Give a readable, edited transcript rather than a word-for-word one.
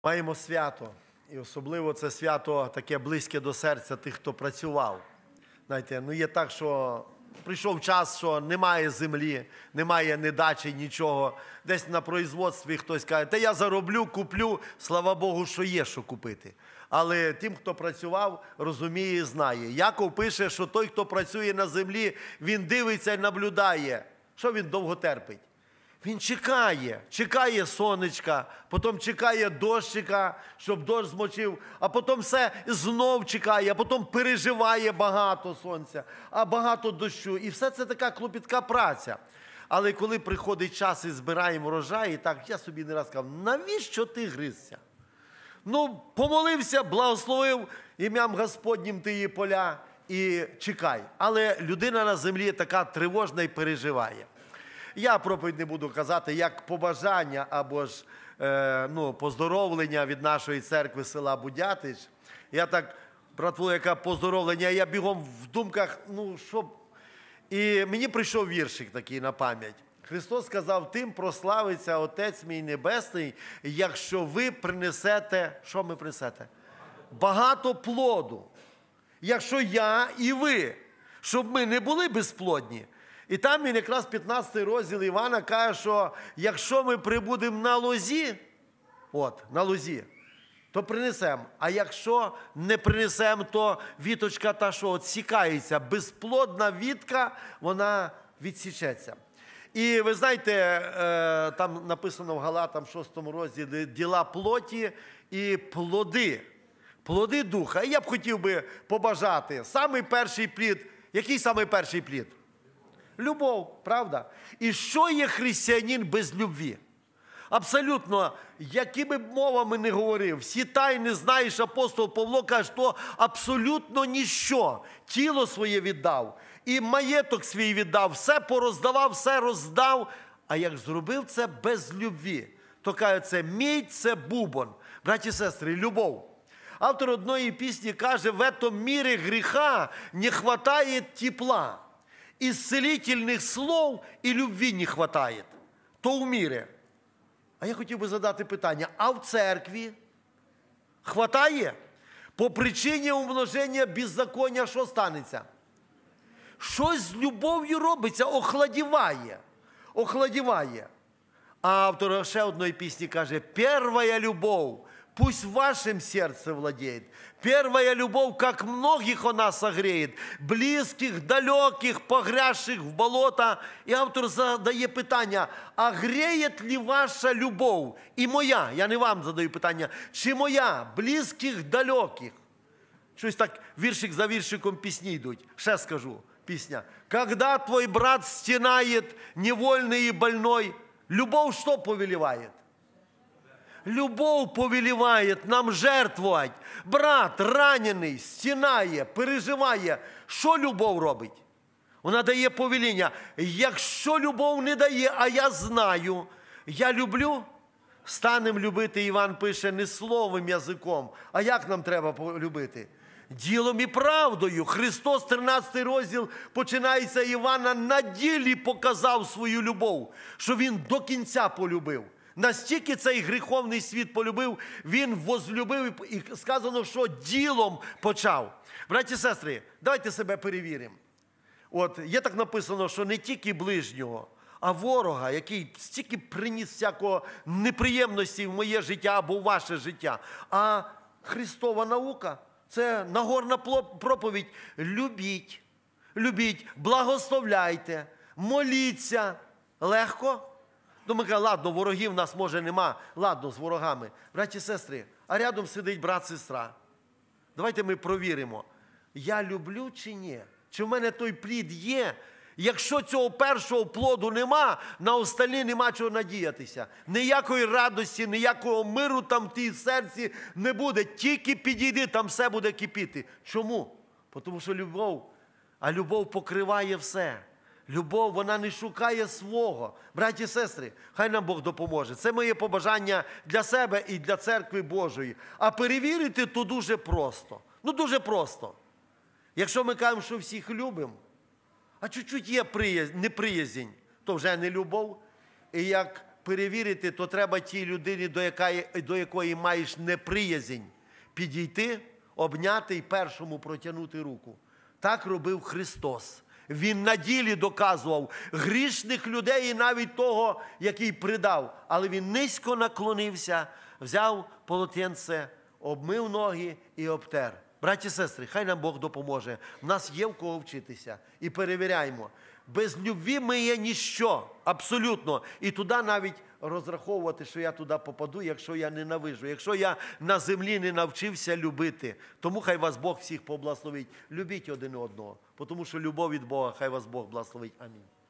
Маємо свято, і особливо це свято таке близьке до серця тих, хто працював. Знаєте, є так, що прийшов час, що немає землі, немає ні дачі, нічого. Десь на производстві хтось каже, та я зароблю, куплю, слава Богу, що є, що купити. Але тим, хто працював, розуміє і знає. Яков пише, що той, хто працює на землі, він дивиться і наблюдає. Що він довго терпить? Він чекає сонечка, потім чекає дощика, щоб дощ змочив, а потім все знов чекає, а потім переживає багато сонця, а багато дощу. І все це така клопітка праця. Але коли приходить час і збираємо врожай, так я собі не раз сказав, навіщо ти гризся? Помолився, благословив ім'ям Господнім ти її поля і чекай. Але людина на землі така тривожна і переживає. Я проповідь не буду казати, як побажання або ж поздоровлення від нашої церкви села Будятич. Я так, братву, яке поздоровлення, я бігом в думках, щоб... І мені прийшов віршик такий на пам'ять. Христос сказав, тим прославиться Отець мій Небесний, якщо ви принесете, що ми принесете? Багато плоду. Якщо я і ви, щоб ми не були безплодні. І там він якраз 15 розділ Івана каже, що якщо ми прибудемо на лозі, то принесемо. А якщо не принесемо, то віточка та, що відсікається. Безплодна вітка, вона відсічеться. І ви знаєте, там написано в Галатам 6 розділі діла плоті і плоди. Плоди духа. І я б хотів би побажати. Самий перший плід. Який самий перший плід? Любов, правда? І що є християнин без любві? Абсолютно, якими б мовами не говорив, всі тайни знаєш, апостол Павло каже, що абсолютно ніщо. Тіло своє віддав, і маєток свій віддав, все пороздавав, все роздав. А як зробив це без любві, то каже, це мідь, це бубон. Браті і сестри, любов. Автор одної пісні каже, в этом мире греха не хватает тепла. Исцелительных слов и любви не хватает. То в мире. А я хотів би задати питання, а в церкві хватає? По причині умноження беззаконня що станеться? Щось з любов'ю робиться, охладіває. А автор ще одної пісні каже, «Первая любов, пусть в вашем сердце владеет. Первая любовь, как многих она согреет, близких, далеких, погрязших в болото». І автор задає питання, а греет ли ваша любов? І моя, я не вам задаю питання, чи моя, близьких, далеких? Щось так, віршик за віршиком пісні йдуть. Ще скажу, пісня. «Когда твой брат стенает, невольный и больной, любовь что повелевает?» Любов повеліває нам жертвувати. Брат ранений, стінає, переживає. Що любов робить? Вона дає повеління. Якщо любов не дає, а я знаю, я люблю, станем любити, Іван пише, не словом, язиком. А як нам треба полюбити? Ділом і правдою. Христос, 13 розділ, починається Івана, на ділі показав свою любов, що Він до кінця полюбив. Настільки цей гріховний світ полюбив, він возлюбив, і сказано, що ділом почав. Браті і сестри, давайте себе перевіримо. Є так написано, що не тільки ближнього, а ворога, який стільки приніс всякого неприємності в моє життя або в ваше життя. А Христова наука – це Нагорна проповідь. Любіть, благословляйте, моліться. Легко? Ми кажемо, ладно, ворогів в нас, може, нема. Ладно, з ворогами. Браті і сестри, а рядом сидить брат-сестра. Давайте ми провіримо, я люблю чи ні? Чи в мене той плід є? Якщо цього першого плоду нема, на остальні нема чого надіятися. Ніякої радості, ніякого миру там в тій серці не буде. Тільки підійди, там все буде кипіти. Чому? Тому що любов покриває все. Любов, вона не шукає свого. Браті і сестри, хай нам Бог допоможе. Це моє побажання для себе і для церкви Божої. А перевірити то дуже просто. Дуже просто. Якщо ми кажемо, що всіх любимо, а чуть-чуть є неприязнь, то вже не любов. І як перевірити, то треба тій людині, до якої маєш неприязнь, підійти, обняти і першому протягнути руку. Так робив Христос. Він на ділі доказував грішних людей і навіть того, який предав. Але він низько наклонився, взяв полотенце, обмив ноги і обтер. Браті і сестри, хай нам Бог допоможе. В нас є в кого вчитися. І перевіряємо. Без любві ми є ніщо, абсолютно. І туди навіть розраховувати, що я туди попаду, якщо я ненавижу, якщо я на землі не навчився любити. Тому хай вас Бог всіх поблагословить. Любіть один одного, тому що любов від Бога, хай вас Бог благословить. Амінь.